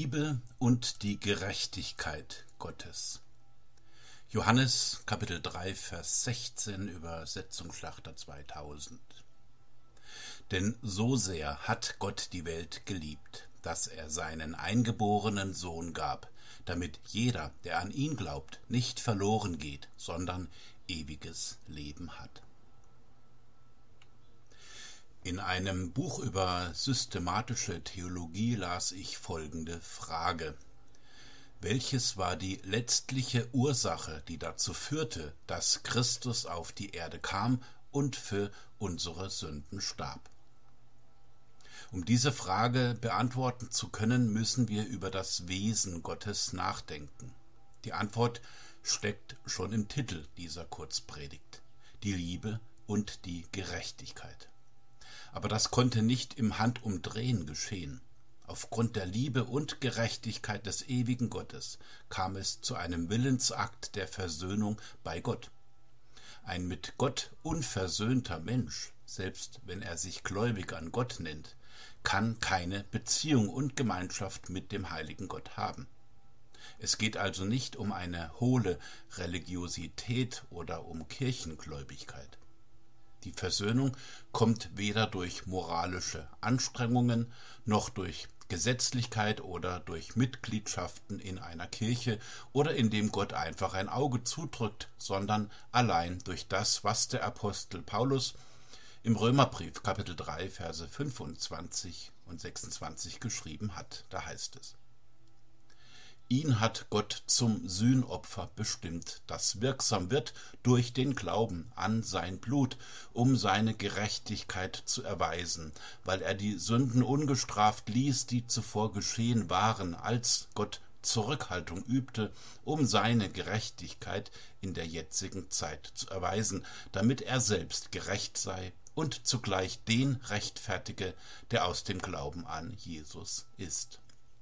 Liebe und die Gerechtigkeit Gottes. Johannes Kapitel 3, Vers 16, Übersetzung Schlachter 2000. Denn so sehr hat Gott die Welt geliebt, dass er seinen eingeborenen Sohn gab, damit jeder, der an ihn glaubt, nicht verloren geht, sondern ewiges Leben hat. In einem Buch über systematische Theologie las ich folgende Frage: Welches war die letztliche Ursache, die dazu führte, dass Christus auf die Erde kam und für unsere Sünden starb? Um diese Frage beantworten zu können, müssen wir über das Wesen Gottes nachdenken. Die Antwort steckt schon im Titel dieser Kurzpredigt: die Liebe und die Gerechtigkeit. Aber das konnte nicht im Handumdrehen geschehen. Aufgrund der Liebe und Gerechtigkeit des ewigen Gottes kam es zu einem Willensakt der Versöhnung bei Gott. Ein mit Gott unversöhnter Mensch, selbst wenn er sich gläubig an Gott nennt, kann keine Beziehung und Gemeinschaft mit dem heiligen Gott haben. Es geht also nicht um eine hohle Religiosität oder um Kirchengläubigkeit. Die Versöhnung kommt weder durch moralische Anstrengungen noch durch Gesetzlichkeit oder durch Mitgliedschaften in einer Kirche oder indem Gott einfach ein Auge zudrückt, sondern allein durch das, was der Apostel Paulus im Römerbrief Kapitel 3, Verse 25 und 26 geschrieben hat. Da heißt es: Ihn hat Gott zum Sühnopfer bestimmt, das wirksam wird durch den Glauben an sein Blut, um seine Gerechtigkeit zu erweisen, weil er die Sünden ungestraft ließ, die zuvor geschehen waren, als Gott Zurückhaltung übte, um seine Gerechtigkeit in der jetzigen Zeit zu erweisen, damit er selbst gerecht sei und zugleich den rechtfertige, der aus dem Glauben an Jesus ist.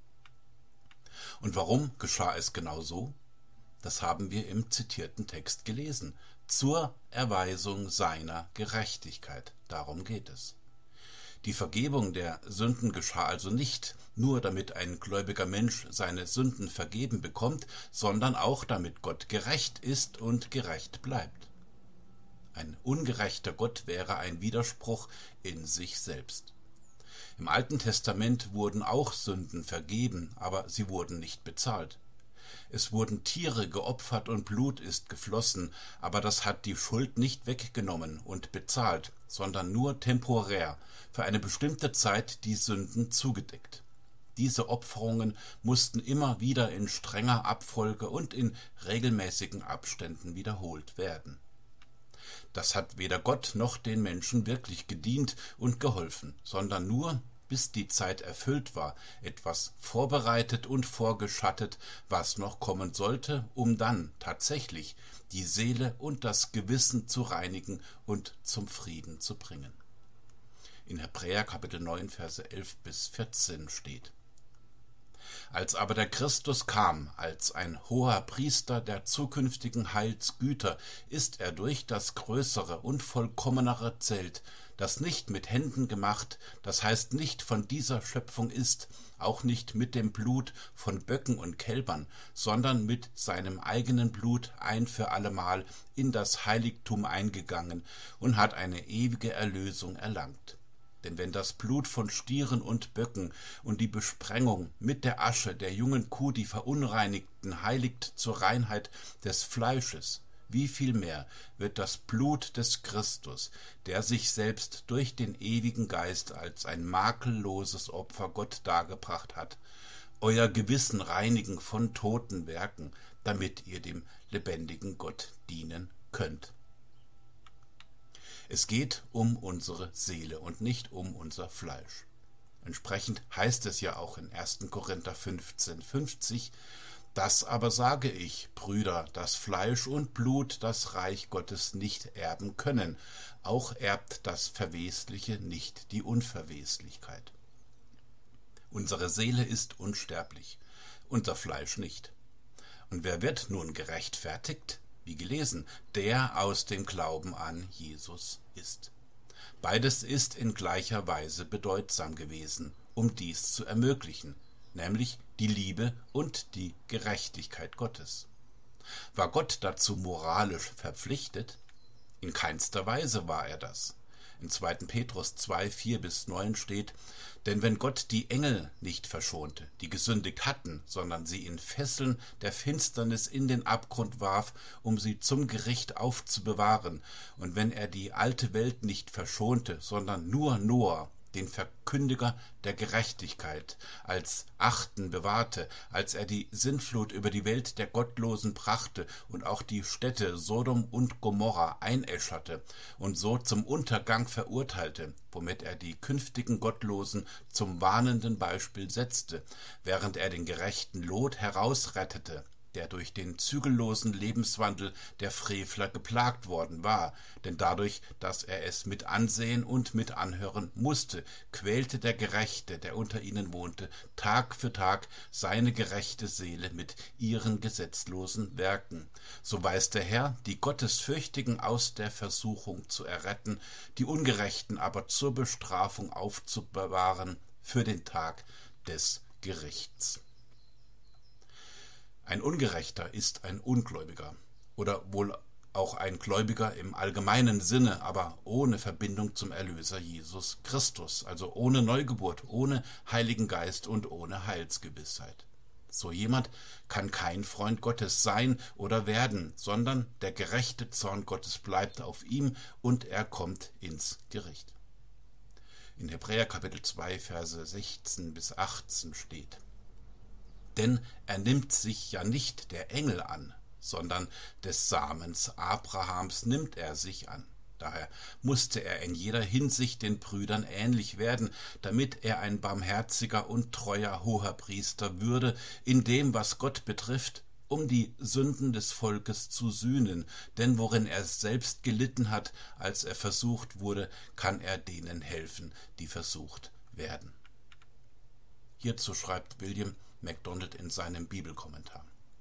Und warum geschah es genau so? Das haben wir im zitierten Text gelesen. Zur Erweisung seiner Gerechtigkeit. Darum geht es. Die Vergebung der Sünden geschah also nicht nur, damit ein gläubiger Mensch seine Sünden vergeben bekommt, sondern auch, damit Gott gerecht ist und gerecht bleibt. Ein ungerechter Gott wäre ein Widerspruch in sich selbst. Im Alten Testament wurden auch Sünden vergeben, aber sie wurden nicht bezahlt. Es wurden Tiere geopfert und Blut ist geflossen, aber das hat die Schuld nicht weggenommen und bezahlt, sondern nur temporär, für eine bestimmte Zeit die Sünden zugedeckt. Diese Opferungen mussten immer wieder in strenger Abfolge und in regelmäßigen Abständen wiederholt werden. Das hat weder Gott noch den Menschen wirklich gedient und geholfen, sondern nur, bis die Zeit erfüllt war, etwas vorbereitet und vorgeschattet, was noch kommen sollte, um dann tatsächlich die Seele und das Gewissen zu reinigen und zum Frieden zu bringen. In Hebräer Kapitel 9, Verse 11 bis 14 steht: Als aber der Christus kam, als ein hoher Priester der zukünftigen Heilsgüter, ist er durch das größere und vollkommenere Zelt, das nicht mit Händen gemacht, das heißt nicht von dieser Schöpfung ist, auch nicht mit dem Blut von Böcken und Kälbern, sondern mit seinem eigenen Blut ein für allemal in das Heiligtum eingegangen und hat eine ewige Erlösung erlangt. Denn wenn das Blut von Stieren und Böcken und die Besprengung mit der Asche der jungen Kuh die Verunreinigten heiligt zur Reinheit des Fleisches, wie viel mehr wird das Blut des Christus, der sich selbst durch den ewigen Geist als ein makelloses Opfer Gott dargebracht hat, euer Gewissen reinigen von toten Werken, damit ihr dem lebendigen Gott dienen könnt. Es geht um unsere Seele und nicht um unser Fleisch. Entsprechend heißt es ja auch in 1. Korinther 15,50: Das aber sage ich, Brüder, dass Fleisch und Blut das Reich Gottes nicht erben können. Auch erbt das Verwesliche nicht die Unverweslichkeit. Unsere Seele ist unsterblich, unser Fleisch nicht. Und wer wird nun gerechtfertigt? Wie gelesen, der aus dem Glauben an Jesus ist. Beides ist in gleicher Weise bedeutsam gewesen, um dies zu ermöglichen. nämlich die Liebe und die Gerechtigkeit Gottes. War Gott dazu moralisch verpflichtet? In keinster Weise war er das. In 2. Petrus 2, 4-9 steht: Denn wenn Gott die Engel nicht verschonte, die gesündigt hatten, sondern sie in Fesseln der Finsternis in den Abgrund warf, um sie zum Gericht aufzubewahren, und wenn er die alte Welt nicht verschonte, sondern nur Noah, den Verkündiger der Gerechtigkeit, als Achten bewahrte, als er die Sintflut über die Welt der Gottlosen brachte und auch die Städte Sodom und Gomorra einäscherte und so zum Untergang verurteilte, womit er die künftigen Gottlosen zum warnenden Beispiel setzte, während er den gerechten Lot herausrettete, der durch den zügellosen Lebenswandel der Frevler geplagt worden war, denn dadurch, dass er es mit ansehen und mit anhören musste, quälte der Gerechte, der unter ihnen wohnte, Tag für Tag seine gerechte Seele mit ihren gesetzlosen Werken. So weiß der Herr, die Gottesfürchtigen aus der Versuchung zu erretten, die Ungerechten aber zur Bestrafung aufzubewahren für den Tag des Gerichts. Ein Ungerechter ist ein Ungläubiger oder wohl auch ein Gläubiger im allgemeinen Sinne, aber ohne Verbindung zum Erlöser Jesus Christus, also ohne Neugeburt, ohne Heiligen Geist und ohne Heilsgewissheit. So jemand kann kein Freund Gottes sein oder werden, sondern der gerechte Zorn Gottes bleibt auf ihm und er kommt ins Gericht. In Hebräer Kapitel 2, Verse 16-18 steht: Denn er nimmt sich ja nicht der Engel an, sondern des Samens Abrahams nimmt er sich an. Daher musste er in jeder Hinsicht den Brüdern ähnlich werden, damit er ein barmherziger und treuer Hoherpriester würde, in dem, was Gott betrifft, um die Sünden des Volkes zu sühnen, denn worin er selbst gelitten hat, als er versucht wurde, kann er denen helfen, die versucht werden. Hierzu schreibt William MacDonald in seinem Bibelkommentar: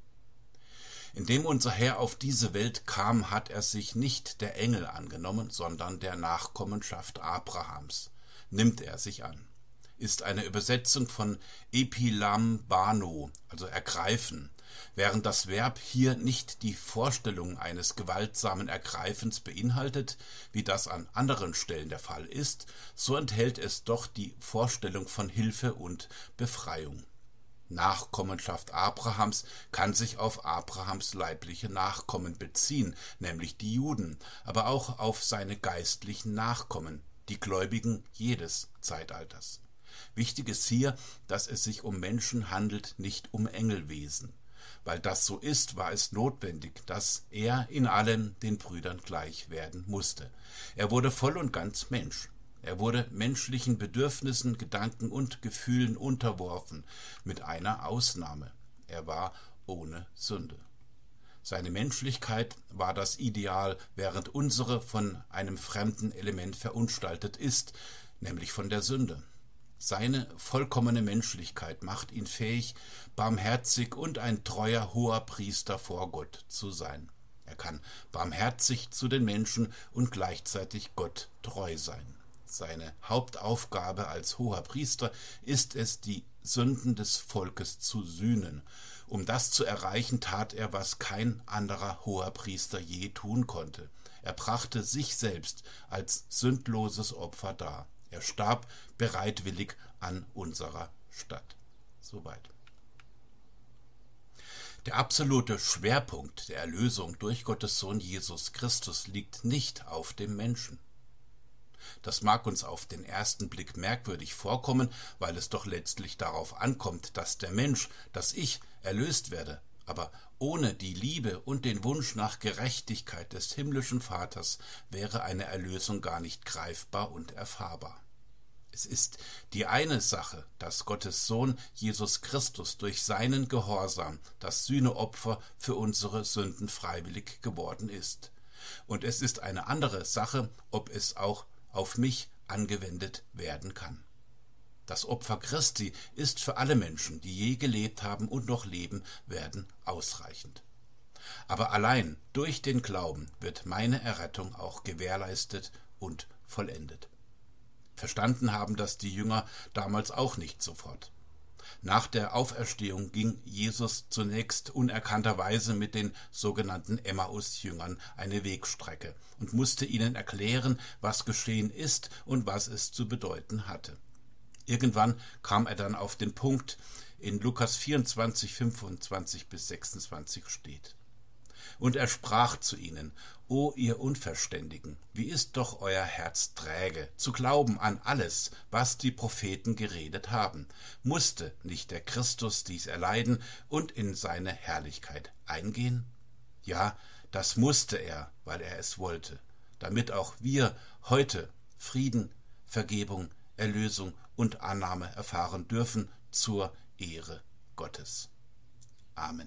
Indem unser Herr auf diese Welt kam, hat er sich nicht der Engel angenommen, sondern der Nachkommenschaft Abrahams. Nimmt er sich an. Ist eine Übersetzung von epilambano, also ergreifen. Während das Verb hier nicht die Vorstellung eines gewaltsamen Ergreifens beinhaltet, wie das an anderen Stellen der Fall ist, so enthält es doch die Vorstellung von Hilfe und Befreiung. Nachkommenschaft Abrahams kann sich auf Abrahams leibliche Nachkommen beziehen, nämlich die Juden, aber auch auf seine geistlichen Nachkommen, die Gläubigen jedes Zeitalters. Wichtig ist hier, dass es sich um Menschen handelt, nicht um Engelwesen. Weil das so ist, war es notwendig, dass er in allem den Brüdern gleich werden musste. Er wurde voll und ganz Mensch. Er wurde menschlichen Bedürfnissen, Gedanken und Gefühlen unterworfen, mit einer Ausnahme: er war ohne Sünde. Seine Menschlichkeit war das Ideal, während unsere von einem fremden Element verunstaltet ist, nämlich von der Sünde. Seine vollkommene Menschlichkeit macht ihn fähig, barmherzig und ein treuer Hoherpriester vor Gott zu sein. Er kann barmherzig zu den Menschen und gleichzeitig Gott treu sein. Seine Hauptaufgabe als Hoherpriester ist es, die Sünden des Volkes zu sühnen. Um das zu erreichen, tat er, was kein anderer Hoherpriester je tun konnte. Er brachte sich selbst als sündloses Opfer dar. Er starb bereitwillig an unserer statt. Soweit. Der absolute Schwerpunkt der Erlösung durch Gottes Sohn Jesus Christus liegt nicht auf dem Menschen. Das mag uns auf den ersten Blick merkwürdig vorkommen, weil es doch letztlich darauf ankommt, dass der Mensch, das Ich, erlöst werde. Aber ohne die Liebe und den Wunsch nach Gerechtigkeit des himmlischen Vaters wäre eine Erlösung gar nicht greifbar und erfahrbar. Es ist die eine Sache, dass Gottes Sohn Jesus Christus durch seinen Gehorsam das Sühneopfer für unsere Sünden freiwillig geworden ist. Und es ist eine andere Sache, ob es auch auf mich angewendet werden kann. Das Opfer Christi ist für alle Menschen, die je gelebt haben und noch leben werden, ausreichend. Aber allein durch den Glauben wird meine Errettung auch gewährleistet und vollendet. Verstanden haben das die Jünger damals auch nicht sofort. Nach der Auferstehung ging Jesus zunächst unerkannterweise mit den sogenannten Emmaus-Jüngern eine Wegstrecke und musste ihnen erklären, was geschehen ist und was es zu bedeuten hatte. Irgendwann kam er dann auf den Punkt, in Lukas 24, 25 bis 26 steht. Und er sprach zu ihnen: O ihr Unverständigen, wie ist doch euer Herz träge, zu glauben an alles, was die Propheten geredet haben? Musste nicht der Christus dies erleiden und in seine Herrlichkeit eingehen? Ja, das musste er, weil er es wollte, damit auch wir heute Frieden, Vergebung, Erlösung und Annahme erfahren dürfen zur Ehre Gottes. Amen.